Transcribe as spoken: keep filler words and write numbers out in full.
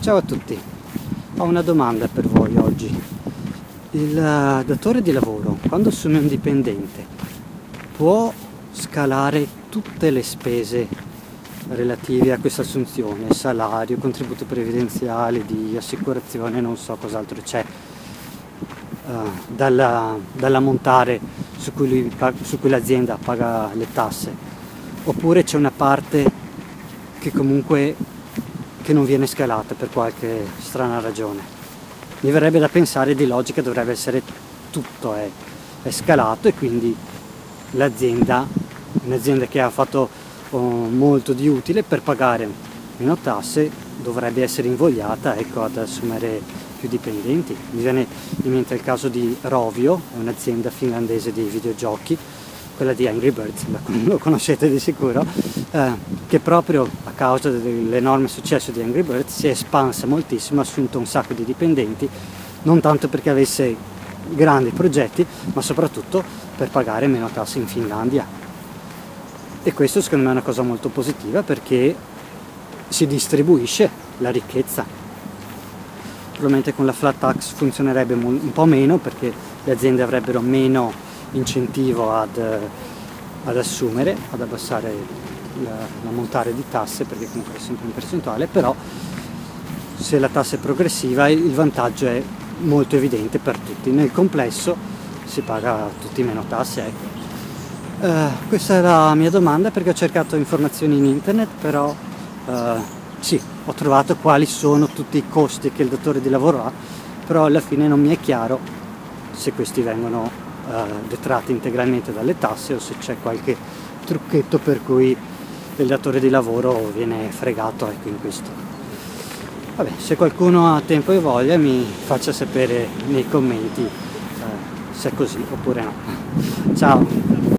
Ciao a tutti, ho una domanda per voi oggi. Il uh, datore di lavoro, quando assume un dipendente, può scalare tutte le spese relative a questa assunzione, salario, contributi previdenziali, di assicurazione, non so cos'altro c'è, uh, dalla, dall'ammontare su cui, lui, su cui l'azienda paga le tasse, oppure c'è una parte che comunque che non viene scalata per qualche strana ragione. Mi verrebbe da pensare, di logica dovrebbe essere tutto è, è scalato, e quindi l'azienda, un'azienda che ha fatto oh, molto di utile per pagare meno tasse, dovrebbe essere invogliata, ecco, ad assumere più dipendenti. Mi viene in mente il caso di Rovio, un'azienda finlandese di videogiochi, quella di Angry Birds, lo conoscete di sicuro, eh, che proprio a causa dell'enorme successo di Angry Birds si è espansa moltissimo, ha assunto un sacco di dipendenti, non tanto perché avesse grandi progetti, ma soprattutto per pagare meno tasse in Finlandia. E questo secondo me è una cosa molto positiva, perché si distribuisce la ricchezza. Probabilmente con la flat tax funzionerebbe un po' meno, perché le aziende avrebbero meno incentivo ad, ad assumere, ad abbassare l'ammontare di tasse, perché comunque è sempre in percentuale, però se la tassa è progressiva il vantaggio è molto evidente per tutti. Nel complesso si paga tutti meno tasse, ecco. Uh, questa è la mia domanda, perché ho cercato informazioni in internet, però uh, sì, ho trovato quali sono tutti i costi che il datore di lavoro ha, però alla fine non mi è chiaro se questi vengono Uh, detratti integralmente dalle tasse o se c'è qualche trucchetto per cui il datore di lavoro viene fregato, ecco, in questo. Vabbè, se qualcuno ha tempo e voglia mi faccia sapere nei commenti uh, se è così oppure no. Ciao!